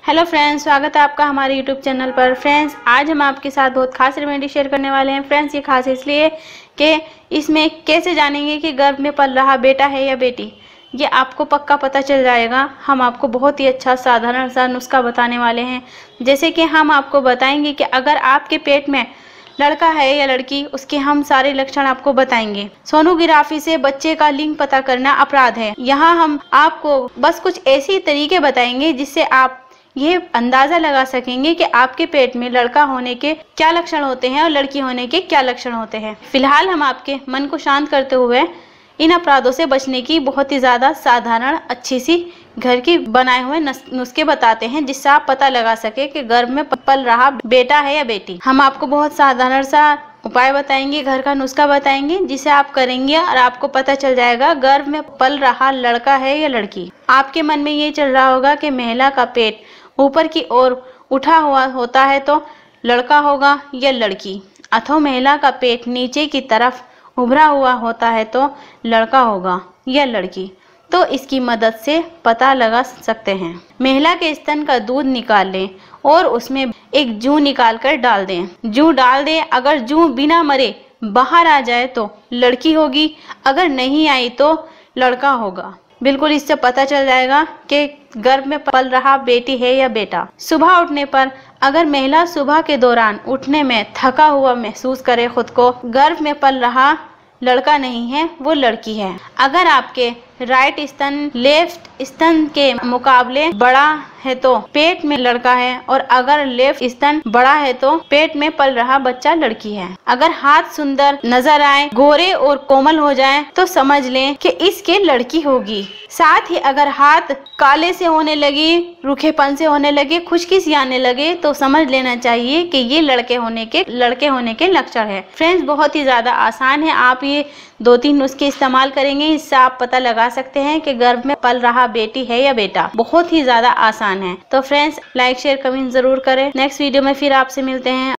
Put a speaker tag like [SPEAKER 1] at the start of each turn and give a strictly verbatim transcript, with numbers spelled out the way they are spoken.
[SPEAKER 1] Hello friends, स्वागत है आपका हमारे यूट्यूब चैनल पर। फ्रेंड्स, आज हम आपके साथ बहुत खास रेमेडी शेयर करने वाले हैं। फ्रेंड्स, ये खास इसलिए कि इसमें कैसे जानेंगे कि गर्भ में पल रहा बेटा है या बेटी, ये आपको पक्का पता चल जाएगा। हम आपको बहुत ही अच्छा साधारण सा नुस्खा बताने वाले हैं। जैसे कि हम आपको बताएंगे कि अगर आपके पेट में लड़का है या लड़की, उसके हम सारे लक्षण आपको बताएंगे। सोनोग्राफी से बच्चे का लिंग पता करना अपराध है। यहाँ हम आपको बस कुछ ऐसे तरीके बताएंगे जिससे आप ये अंदाजा लगा सकेंगे कि आपके पेट में लड़का होने के क्या लक्षण होते हैं और लड़की होने के क्या लक्षण होते हैं। फिलहाल हम आपके मन को शांत करते हुए इन अपराधों से बचने की बहुत ही ज्यादा साधारण अच्छी सी घर की बनाए हुए नुस्खे बताते हैं, जिससे आप पता लगा सके कि गर्भ में पल रहा बेटा है या बेटी। हम आपको बहुत साधारण सा उपाय बताएंगे, घर का नुस्खा बताएंगे, जिसे आप करेंगे और आपको पता चल जाएगा गर्भ में पल रहा लड़का है या लड़की। आपके मन में ये चल रहा होगा कि महिला का पेट ऊपर की ओर उठा हुआ होता है तो लड़का होगा या लड़की, अथवा महिला का पेट नीचे की तरफ उभरा हुआ होता है तो लड़का होगा या लड़की। तो इसकी मदद से पता लगा सकते हैं। महिला के स्तन का दूध निकाल लें और उसमें एक जूं निकाल कर डाल दें। जूं डाल दें, अगर जूं बिना मरे बाहर आ जाए तो लड़की होगी, अगर नहीं आई तो लड़का होगा। बिल्कुल इससे पता चल जाएगा कि गर्भ में पल रहा बेटी है या बेटा। सुबह उठने पर अगर महिला सुबह के दौरान उठने में थका हुआ महसूस करे खुद को, गर्भ में पल रहा लड़का नहीं है, वो लड़की है। अगर आपके राइट स्तन लेफ्ट स्तन के मुकाबले बड़ा है तो पेट में लड़का है, और अगर लेफ्ट स्तन बड़ा है तो पेट में पल रहा बच्चा लड़की है। अगर हाथ सुंदर नजर आए, गोरे और कोमल हो जाएं, तो समझ लें कि इसके लड़की होगी। साथ ही अगर हाथ काले से होने लगे, रूखेपन से होने लगे, खुश्की सी आने लगे, तो समझ लेना चाहिए कि ये लड़के होने के लड़के होने के लक्षण है। फ्रेंड्स, बहुत ही ज्यादा आसान है। आप ये दो तीन नुस्खे इस्तेमाल करेंगे, इससे आप पता लगा सकते हैं कि गर्भ में पल रहा बेटी है या बेटा। बहुत ही ज्यादा आसान है। तो फ्रेंड्स, लाइक शेयर कमेंट जरूर करें। नेक्स्ट वीडियो में फिर आपसे मिलते हैं।